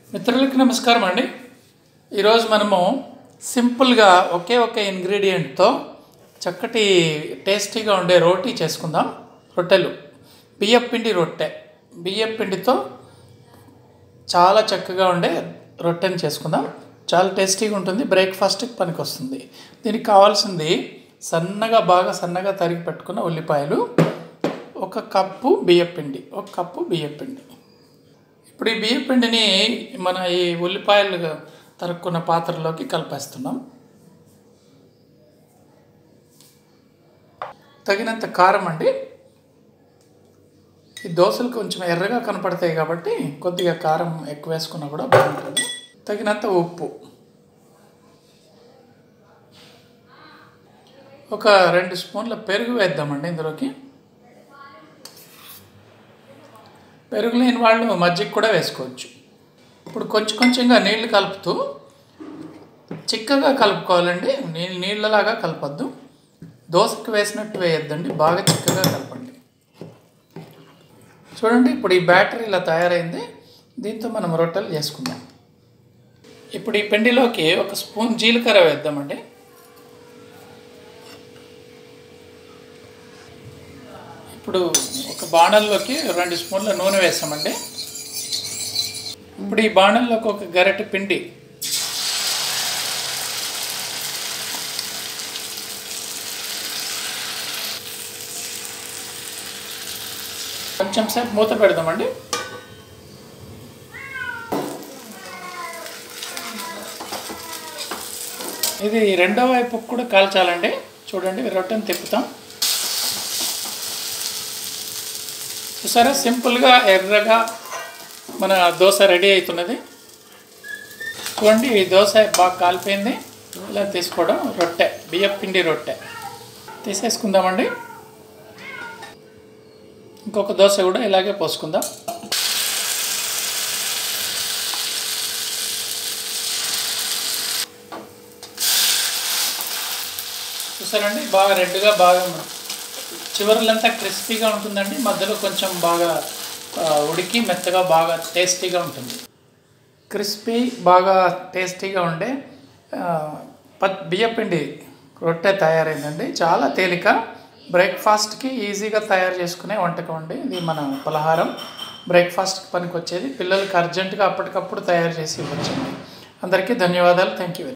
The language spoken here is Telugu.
మిత్రులకు నమస్కారం అండి. ఈరోజు మనము సింపుల్గా ఒకే ఒక ఇంగ్రీడియంట్తో చక్కటి టేస్టీగా ఉండే రోటీ చేసుకుందాం. రొట్టెలు, బియ్యపిండి రొట్టె, బియ్యపిండితో చాలా చక్కగా ఉండే రొట్టెని చేసుకుందాం. చాలా టేస్టీగా ఉంటుంది, బ్రేక్ఫాస్ట్కి పనికి వస్తుంది. దీనికి కావాల్సింది బాగా సన్నగా తరిగి పెట్టుకున్న ఉల్లిపాయలు, ఒక కప్పు బియ్యపిండి. ఇప్పుడు ఈ బియ్యపిండిని మన ఈ ఉల్లిపాయలు తరుక్కున్న పాత్రలోకి కలిపేస్తున్నాం. తగినంత కారం అండి. ఈ దోశలు కొంచెం ఎర్రగా కనపడతాయి కాబట్టి కొద్దిగా కారం ఎక్కువ వేసుకున్నా కూడా బాగుంటుంది. తగినంత ఉప్పు, ఒక 2 స్పూన్ల పెరుగు వేద్దామండి. ఇందులోకి పెరుగు లేని వాళ్ళు మజ్జిగ కూడా వేసుకోవచ్చు. ఇప్పుడు కొంచెంగా నీళ్లు కలుపుతూ చిక్కగా కలుపుకోవాలండి. నీళ్ళలాగా కలపద్దు, దోశకు వేసినట్టు వేయొద్దండి, బాగా చిక్కగా కలపండి. చూడండి, ఇప్పుడు ఈ బ్యాటర్ ఇలా తయారైంది. దీంతో మనం రొట్టెలు చేసుకుందాం. ఇప్పుడు ఈ పిండిలోకి 1 స్పూన్ జీలకర్ర వేద్దామండి. ఇప్పుడు ఒక బాణల్లోకి 2 స్పూన్ల నూనె వేసామండి. ఇప్పుడు ఈ బాణల్లోకి ఒక గరిటె పిండి, కొంచెం సేపు మూత పెడదామండి. ఇది రెండో వైపుకు కూడా కాల్చాలండి. చూడండి, రొట్టెని తిప్పుతాం. చూసారా, సింపుల్గా ఎర్రగా మన దోశ రెడీ అవుతున్నది. చూడండి, ఈ దోశ బాగా కాలిపోయింది. ఇలా తీసుకోవడం, రొట్టె, బియ్యపిండి రొట్టె తీసేసుకుందామండి. ఇంకొక దోశ కూడా ఇలాగే పోసుకుందాం. చూసారండి, బాగా రెడ్గా బాగా చివరలంతా క్రిస్పీగా ఉంటుందండి. మధ్యలో కొంచెం బాగా ఉడికి మెత్తగా బాగా టేస్టీగా ఉంటుంది. క్రిస్పీ బాగా టేస్టీగా ఉండే బియ్యపిండి రొట్టె తయారైందండి. చాలా తేలిక, బ్రేక్ఫాస్ట్కి ఈజీగా తయారు చేసుకునే వంటకం అండి. ఇది మన పలహారం, బ్రేక్ఫాస్ట్కి పనికి వచ్చేది. పిల్లలకి అర్జెంటుగా అప్పటికప్పుడు తయారు చేసి ఇవ్వచ్చండి. అందరికీ ధన్యవాదాలు. Thank you.